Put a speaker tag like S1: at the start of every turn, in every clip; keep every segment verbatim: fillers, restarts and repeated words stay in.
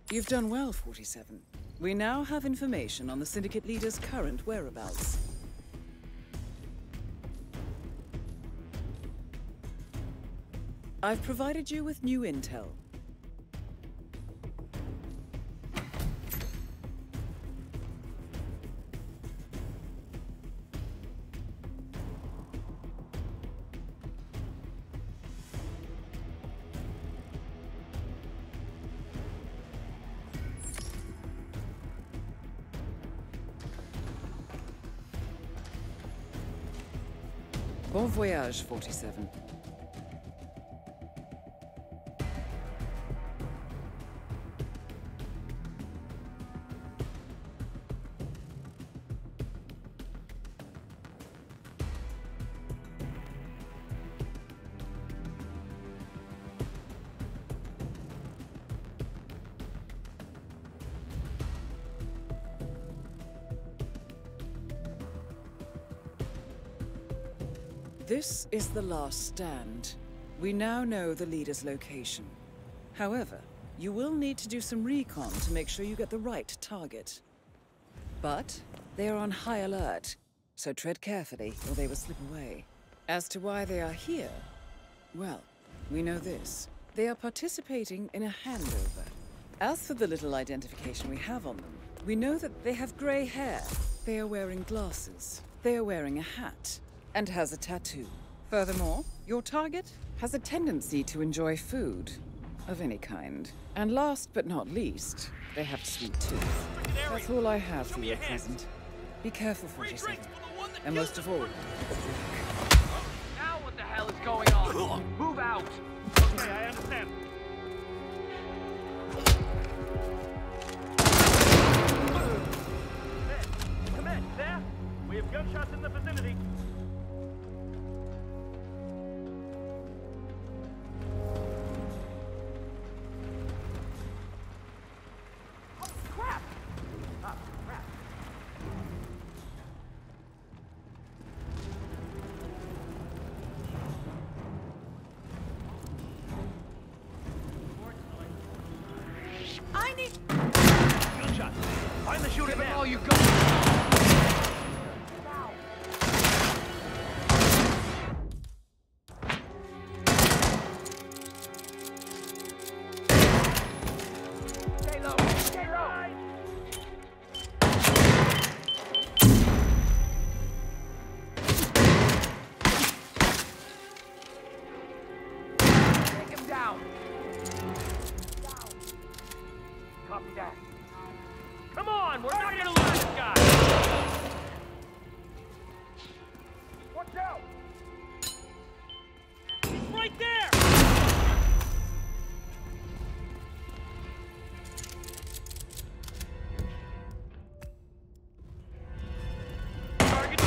S1: You've done well, forty-seven. We now have information on the syndicate leader's current whereabouts. I've provided you with new intel. Bon voyage, forty-seven. This is the last stand. We now know the leader's location. However, you will need to do some recon to make sure you get the right target. But they are on high alert, so tread carefully or they will slip away. As to why they are here, well, we know this. They are participating in a handover. As for the little identification we have on them, we know that they have grey hair, they are wearing glasses, they are wearing a hat, and has a tattoo. Furthermore, your target has a tendency to enjoy food of any kind. And last but not least, they have a sweet tooth. That's all I have for you at present. Be careful, forty-seven. And most of all,
S2: now what the hell is going on? Move out! Okay, I understand. There. Come in, there. We have gunshots in the vicinity.
S3: I need...
S2: Gunshots. Find the shooter man. All you got. Stay low. Stay low. Take him down. Copy that. Come on, we're not gonna lose this guy! Watch out! He's right there! Target.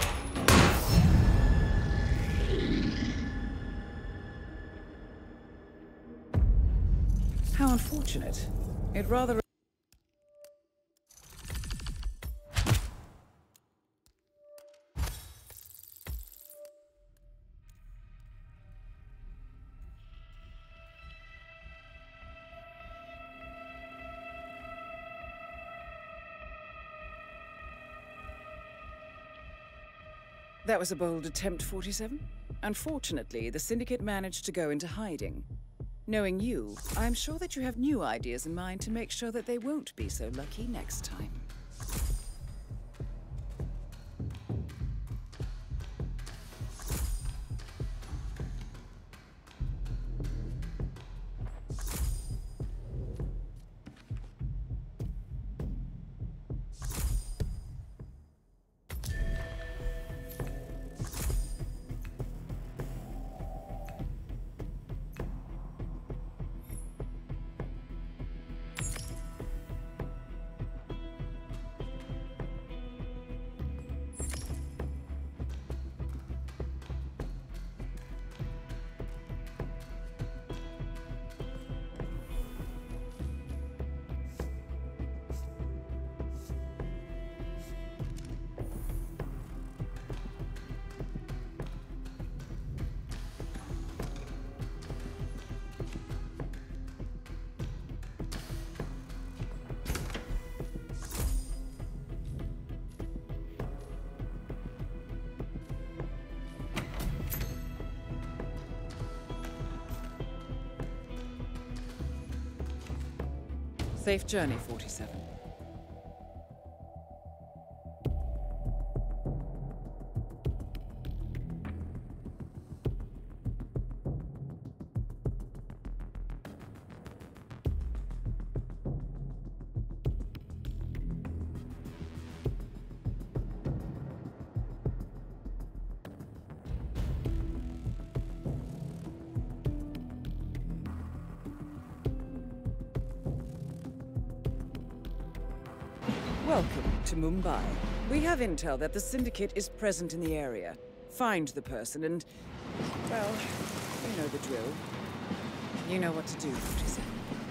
S1: how unfortunate. It rather... That was a bold attempt, forty-seven. Unfortunately, the syndicate managed to go into hiding. Knowing you, I'm sure that you have new ideas in mind to make sure that they won't be so lucky next time. Safe journey, forty-seven. Welcome to Mumbai. We have intel that the syndicate is present in the area. Find the person and, well, you know the drill. You know what to do, forty-seven.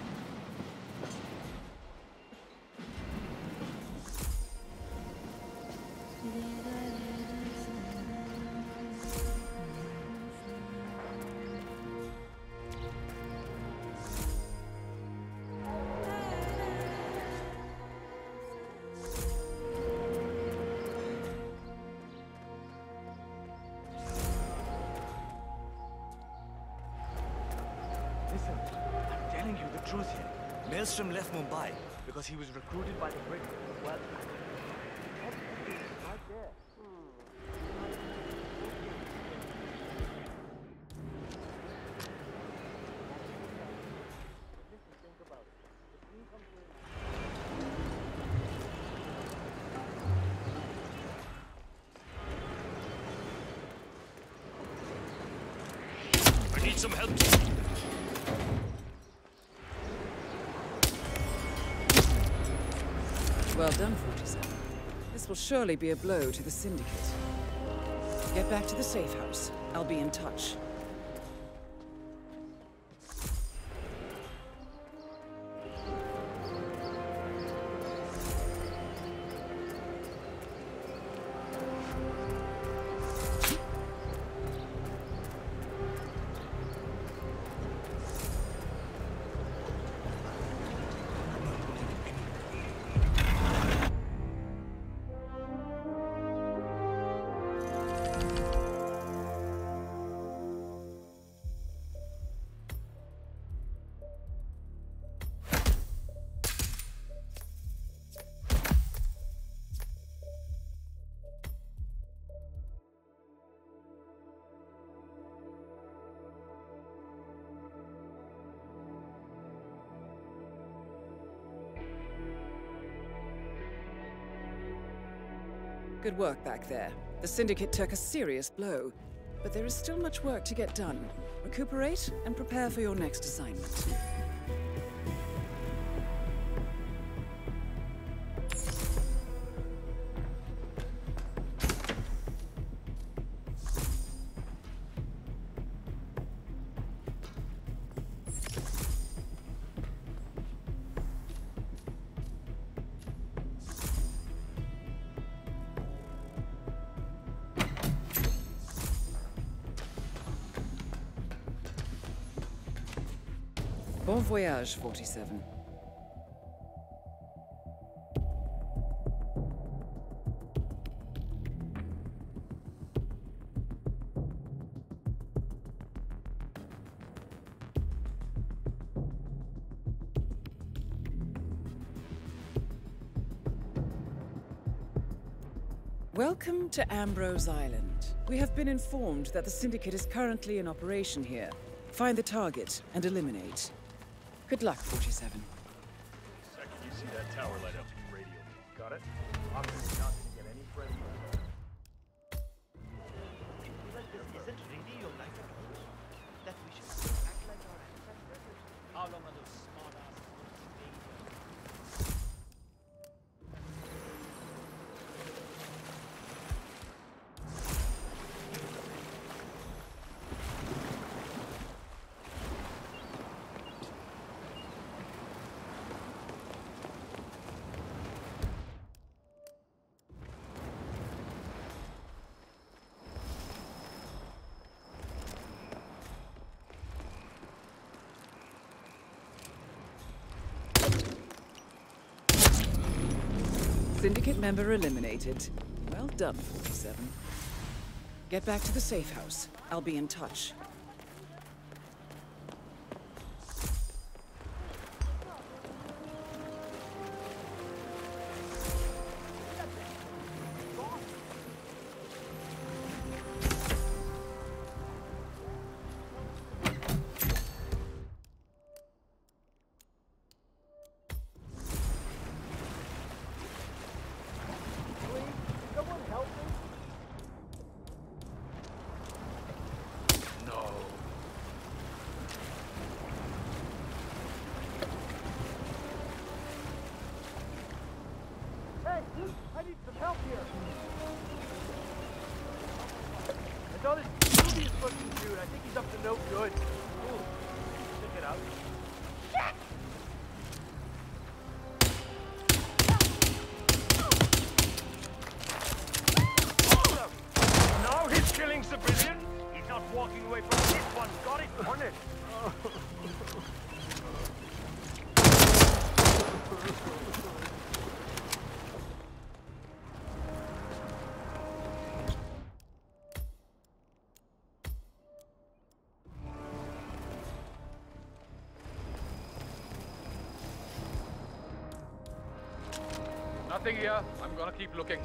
S4: Listen, I'm telling you the truth here. Maelstrom left Mumbai because he was recruited by the British. Well, right there.
S2: I need some help.
S1: Well done, forty-seven. This will surely be a blow to the syndicate. Get back to the safe house. I'll be in touch. Good work back there. The syndicate took a serious blow, but there is still much work to get done. Recuperate and prepare for your next assignment. Bon voyage, forty-seven. Welcome to Ambrose Island. We have been informed that the syndicate is currently in operation here. Find the target and eliminate. Good luck, forty-seven.
S2: Second you see that tower light up, you radio me. Got it?
S4: Obviously not going to get any friends.
S5: This isn't really your life at all. That we should act like our ancestors. How long are those smart asses going to stay here?
S1: Syndicate member eliminated. Well done, forty-seven. Get back to the safe house. I'll be in touch.
S2: help here! I saw this dubious looking dude. I think he's up to no good. Ooh, check it out. Now he's killing civilians. He's not walking away from this one. Got it on it.
S6: Nothing here. I'm gonna keep looking.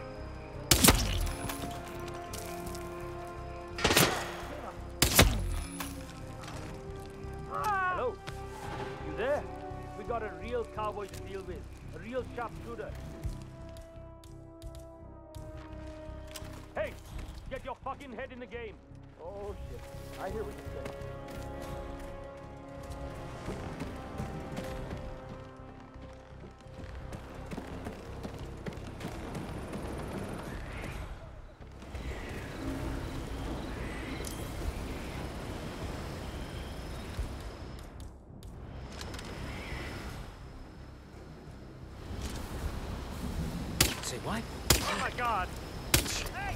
S2: Hello? You there? We got a real cowboy to deal with. A real sharpshooter. Hey! Get your fucking head in the game! Oh shit. I hear what you're saying.
S4: Say what?
S2: Oh my god! Hey!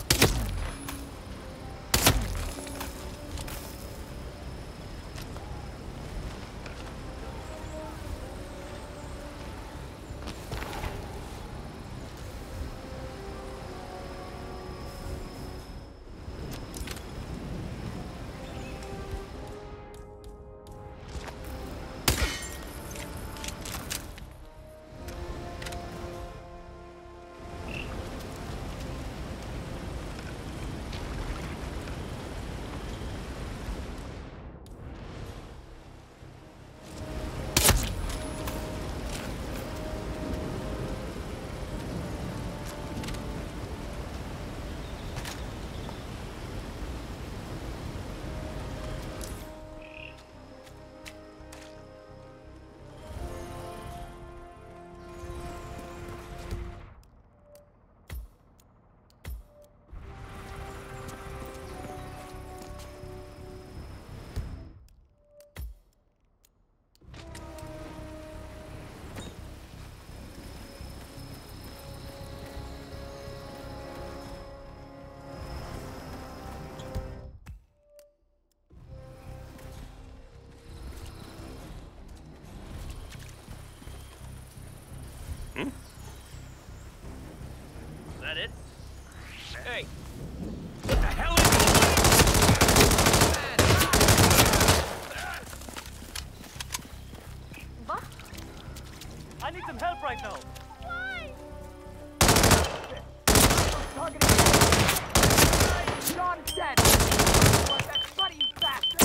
S2: Is that it? Hey! What the hell is
S3: What?
S2: I need some help right now!
S3: Why?
S2: Targeting! John is dead! What, that buddy, you bastard!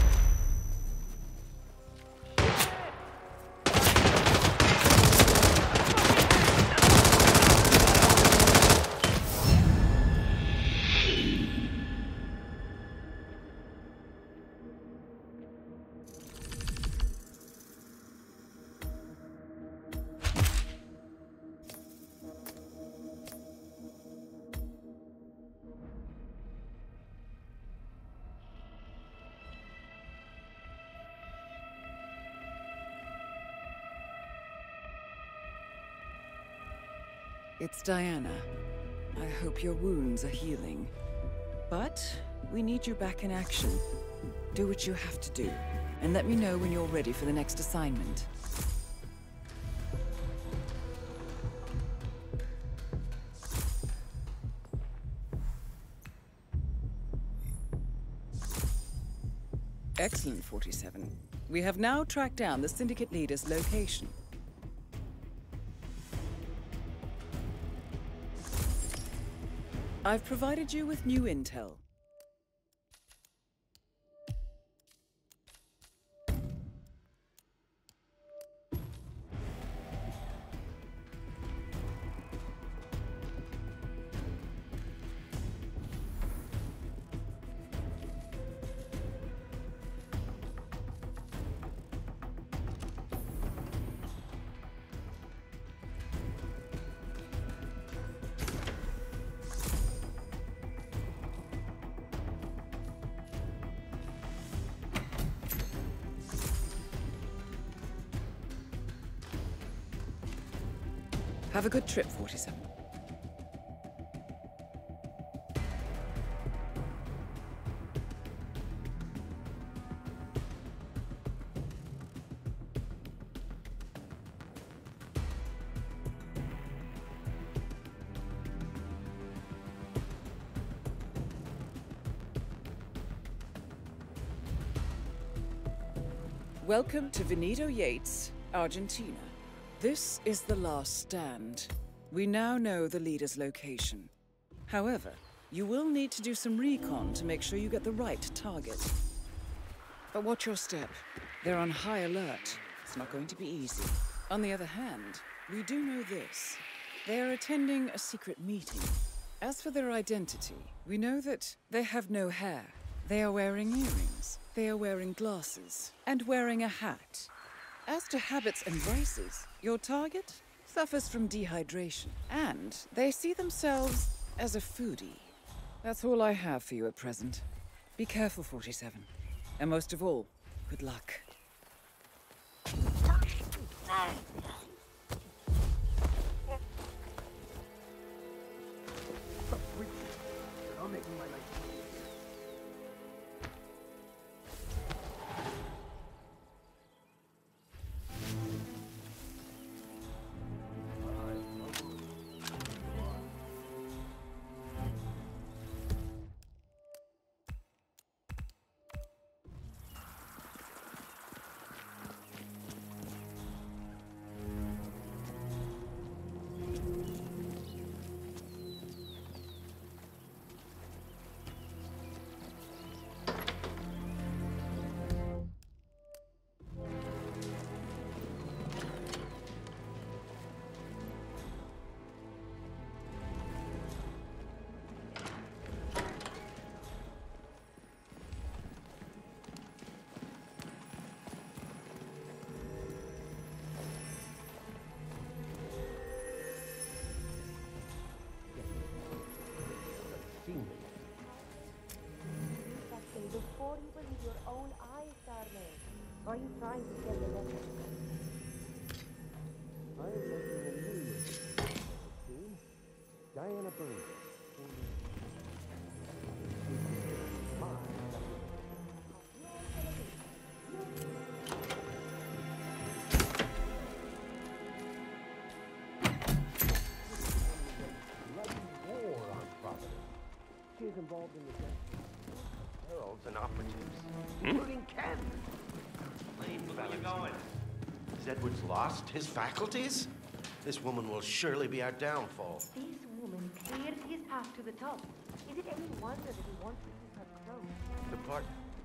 S1: It's Diana. I hope your wounds are healing. But we need you back in action. Do what you have to do, and let me know when you're ready for the next assignment. Excellent, forty-seven. We have now tracked down the syndicate leader's location. I've provided you with new intel. Have a good trip, forty-seven. Welcome to Veneto Yates, Argentina. This is the last stand. We now know the leader's location. However, you will need to do some recon to make sure you get the right target. But watch your step. They're on high alert. It's not going to be easy. On the other hand, we do know this. They are attending a secret meeting. As for their identity, we know that they have no hair. They are wearing earrings. They are wearing glasses. And wearing a hat. As to habits and vices, your target suffers from dehydration. And they see themselves as a foodie. That's all I have for you at present. Be careful, forty-seven. And most of all, good luck.
S2: You're not making my life.
S7: Before you believe your own eyes, darling. Are you trying to get the message?
S2: I am making a new year. See? Diana Burns. War on Providence. She is involved in the death. Heralds and operatives, including Ken.
S8: Where are you going? Has Edwards lost his faculties? This woman will surely be our downfall.
S7: This woman cleared his path to the top. Is it any wonder that he wants to keep her close?
S8: The part...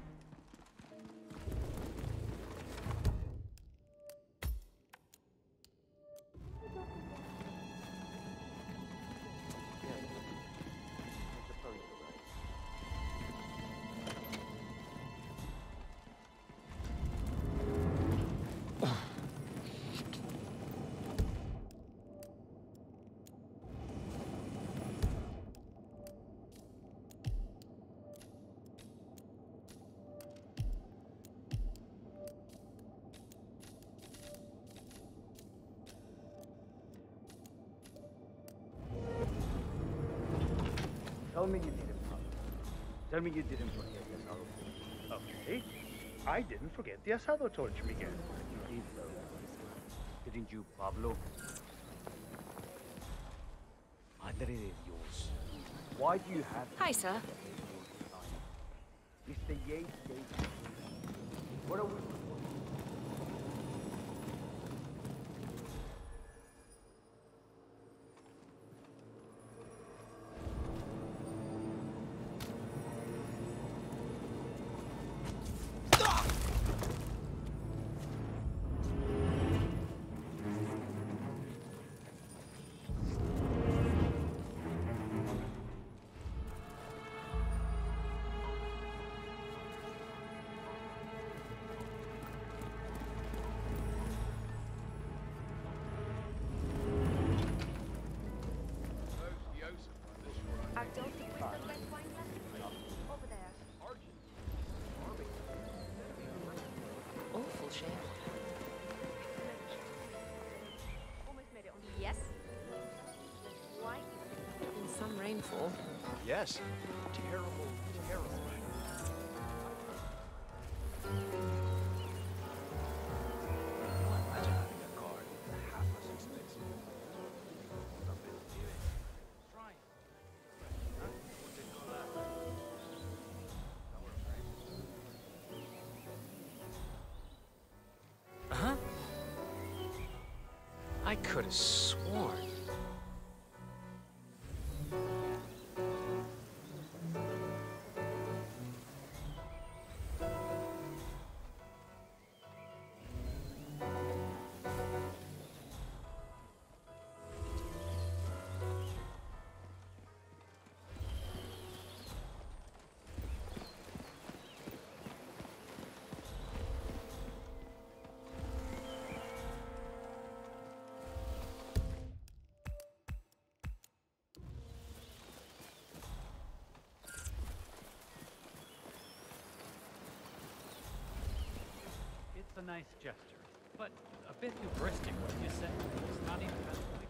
S2: Tell me you didn't forget. Tell me you didn't forget the asado. Okay. I didn't forget the asado torch, Miguel. You did, though. Didn't you, Pablo? Madre de Dios. Why do you have...
S3: Hi, sir.
S2: Mister Yates, Yates. What are we...
S4: Yes. Terrible, terrible. Imagine having a car half as expensive.
S5: Try.
S9: Huh? I could have sworn.
S5: It's a nice gesture, but a bit hubristic, wouldn't you say? It's not even translated.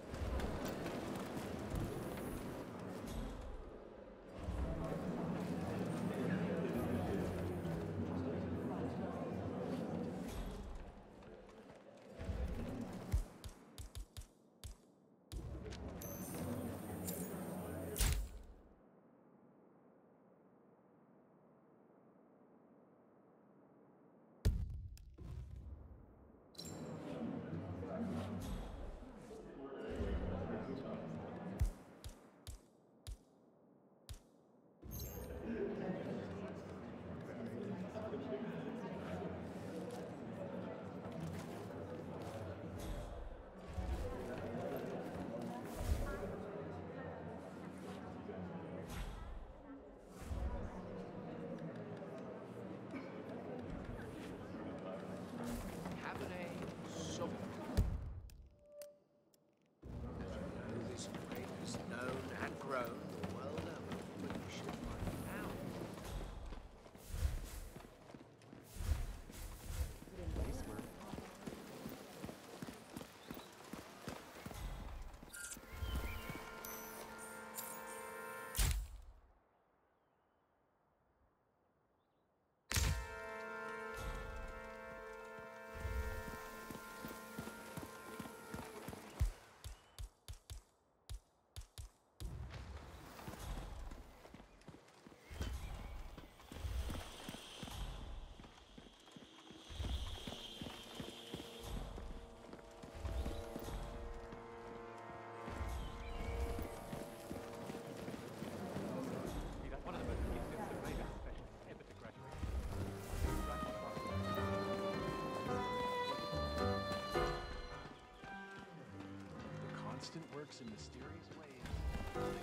S4: Works in mysterious ways.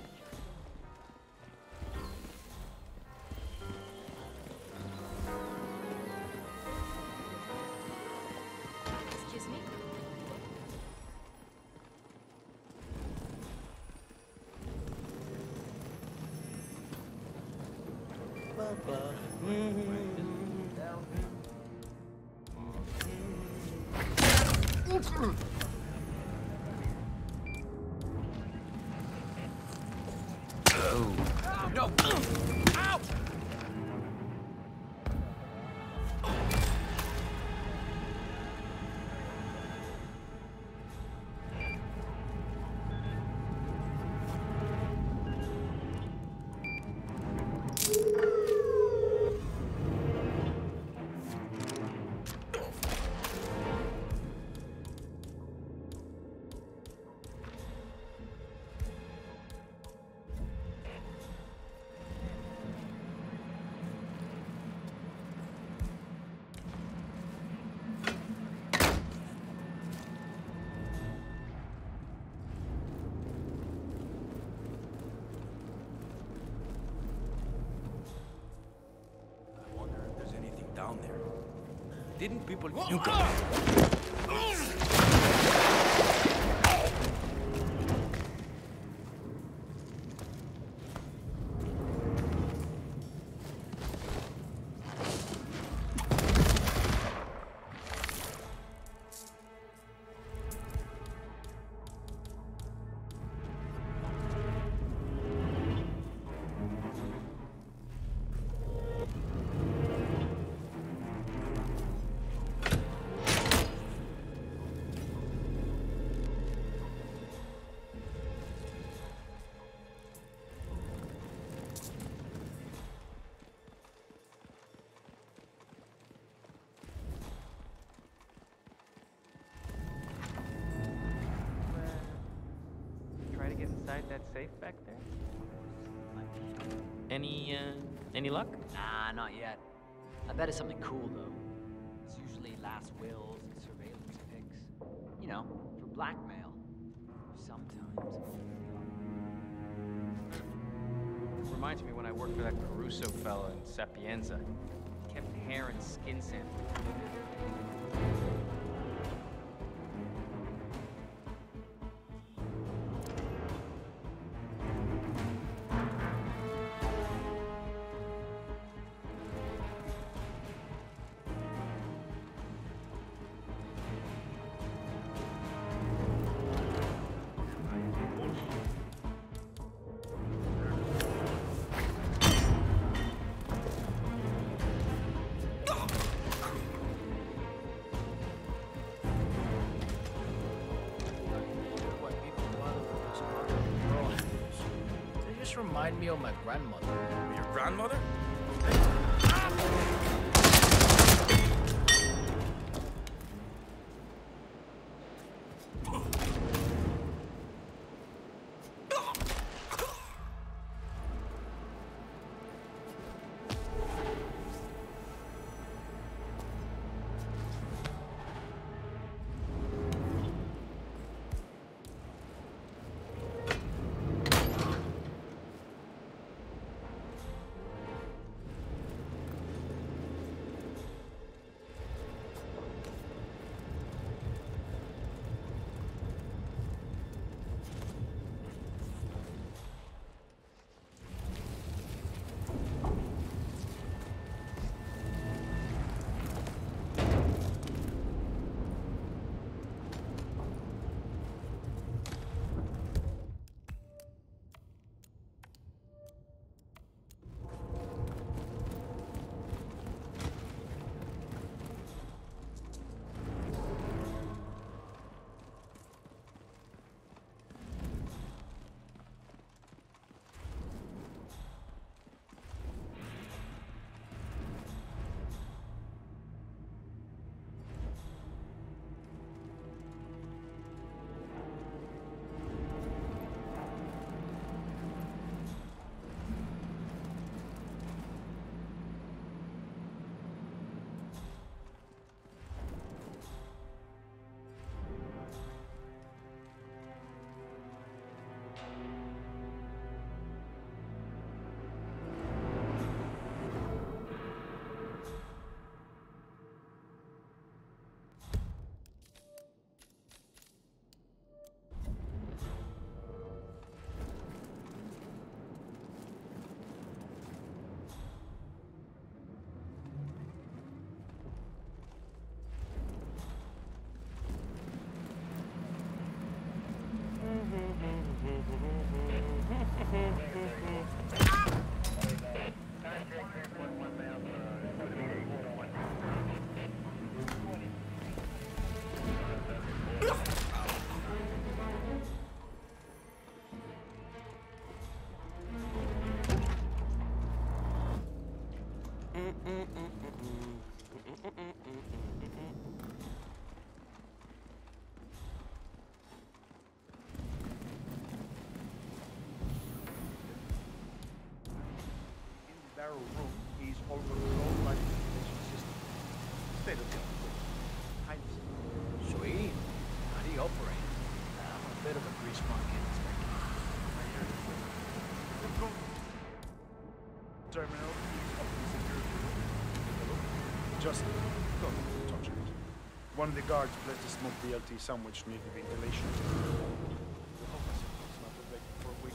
S3: Excuse me?
S9: No! Ow!
S4: Down there. Didn't people...
S9: safe back there? Any, uh, any luck?
S5: Nah, not yet. I bet it's something cool, though. It's usually last wills and surveillance pics. You know, for blackmail. Sometimes.
S9: Reminds me when I worked for that Caruso fella in Sapienza. Kept hair and skin samples.
S10: Remind me of my grandmother.
S4: Your grandmother?
S2: Barrel room is all controlled by the ventilation system. State of the art. Highly secure.
S10: Sweet. How do you operate? I'm a bit of a grease monkey, Inspector.
S2: Control terminal is up to security room. Just don't touch it. One of the guards placed a smoked B L T sandwich near the ventilation. The officer is not ready for a week.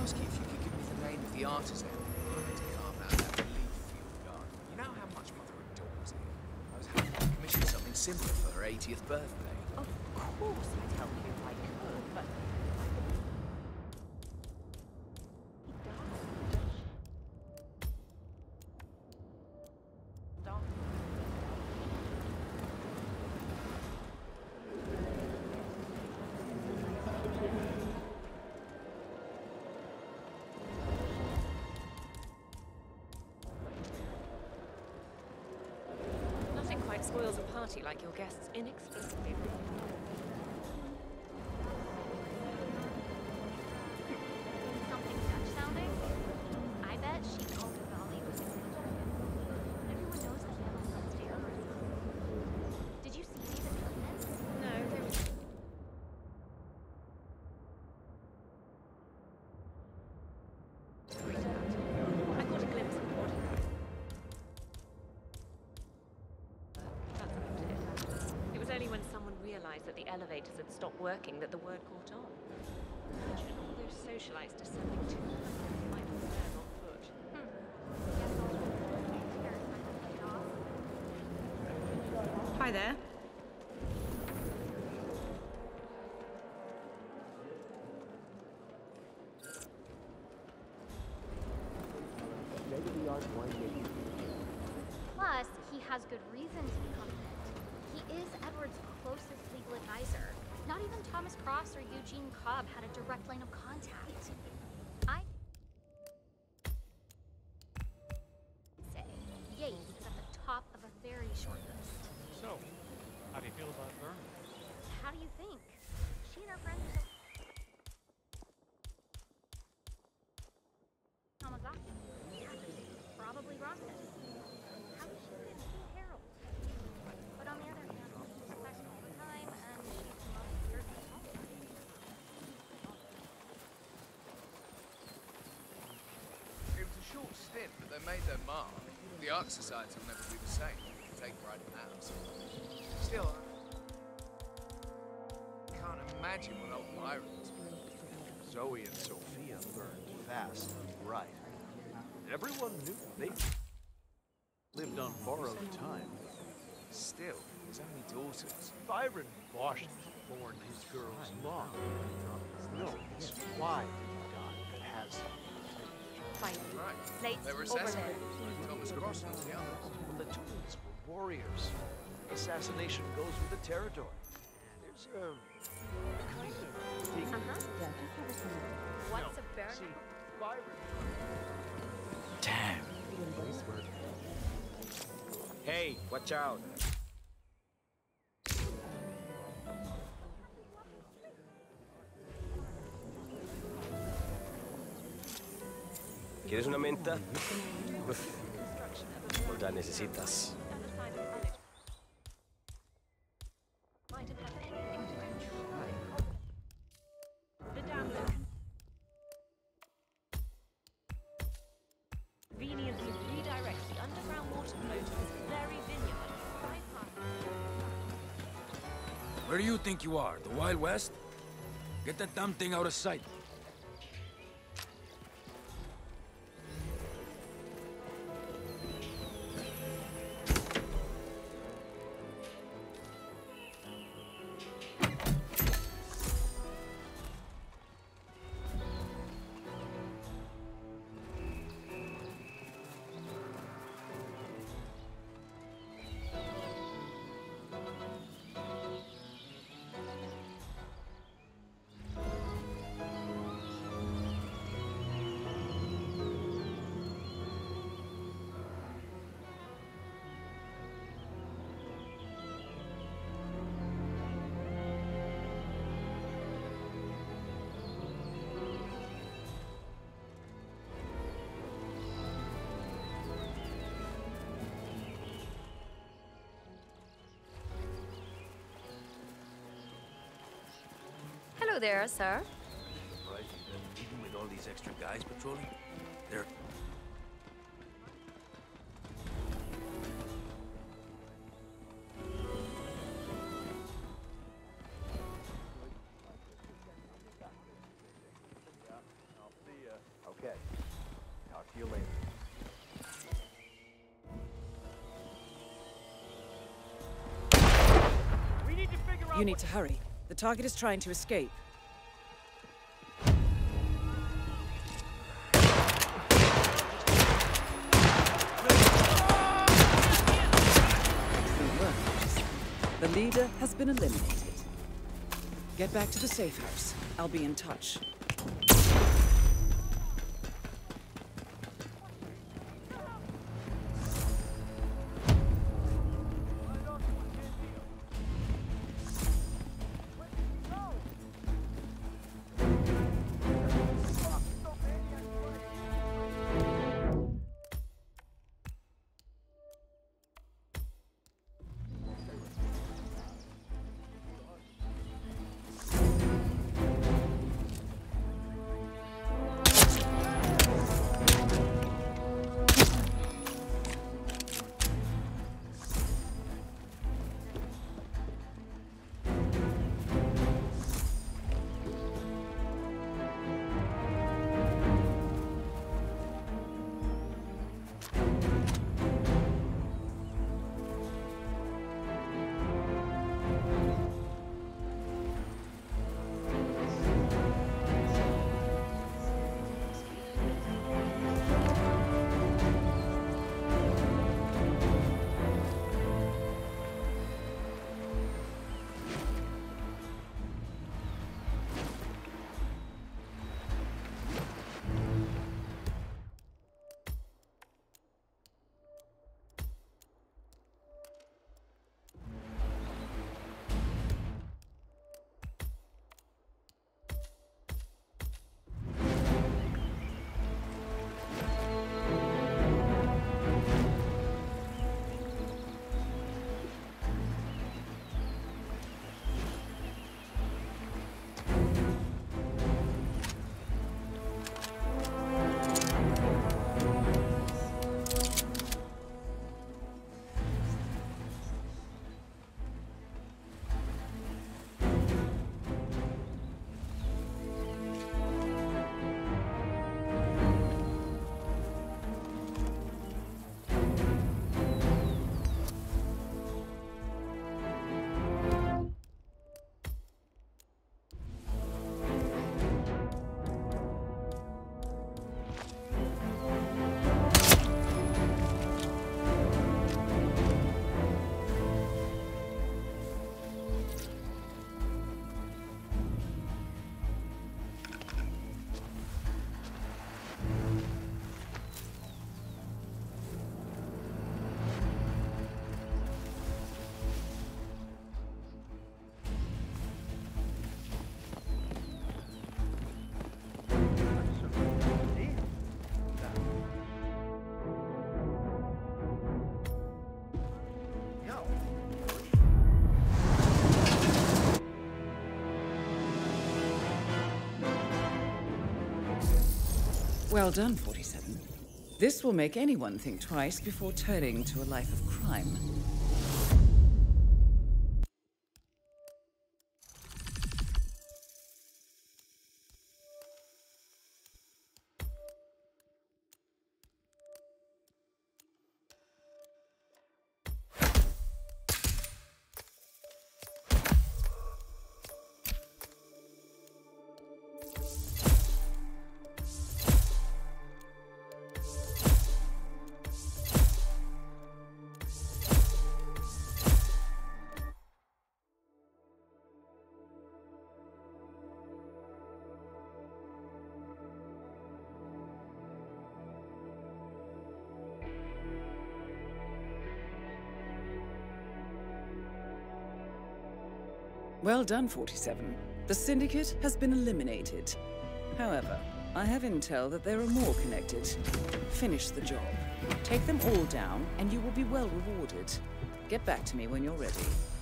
S10: ask you if you could give me the name of the artisan to carve out that relief fuel garden. You know how much Mother adores it. I was hoping to commission something similar for her eightieth birthday.
S3: Of course I'd help you if I could, but nothing quite spoils a party like your guests inexplicably.
S11: Something Dutch sounding? I bet she called it Valley was everyone knows that Emma's upstairs. Did you see any of the documents?
S3: No, there was... I caught a glimpse of what... That's about it. It was only when someone realized that the elevators had stopped working that the word caught on. Imagine all those socialites descending two hundred flights of stairs on foot.
S11: Guess I'll upstairs when I get off.
S3: Hi there.
S11: Plus, he has good reason to be confident. He is Edward's closest legal advisor. Not even Thomas Cross or Eugene Cobb had a direct line of contact. I say Yates is at the top of a very short list.
S5: So, how do you feel about Vern?
S11: How do you think? She and her friends are so... Hamazaki. Probably Roston. How does she fit into Harold? But on the other hand, he's sex all the time, and she's the most weird thing all the time.
S10: It was a short stint, but they made their mark. The Art Society will never be the same. Take pride in that. Still, I can't imagine what old Byron was like.
S12: Zoe and Sophia burned fast and bright. Everyone knew they lived on borrowed time.
S10: Still, his only daughters.
S12: Byron Bosch born his girls long. No, it's why God has
S3: Fine.
S10: Right.
S3: Plates
S10: They were
S3: over
S10: assassinated
S3: there.
S10: by Thomas Cross and the others.
S12: the twins were warriors. Assassination goes with the territory. There's a, a kind of dignity.
S3: Uh-huh. What's a burn?
S12: See, Byron.
S10: Damn.
S9: Hey, watch out. ¿Quieres una menta? Pues la necesitas.
S3: Might have had anything to try. The dam conveniently redirects the underground water flow to this very vineyard.
S13: Where do you think you are? The Wild West? Get that damn thing out of sight.
S14: Hello there, sir.
S13: Surprised you've been even with all these extra guys patrolling? They're...
S12: I'll see ya.
S2: Okay. Talk to you later.
S5: We need to figure out
S1: You need to hurry. The target is trying to escape. Excellent work. The leader has been eliminated. Get back to the safe house. I'll be in touch. Well done, forty-seven. This will make anyone think twice before turning to a life of crime. Well done, forty-seven. The syndicate has been eliminated. However, I have intel that there are more connected. Finish the job. Take them all down, and you will be well rewarded. Get back to me when you're ready.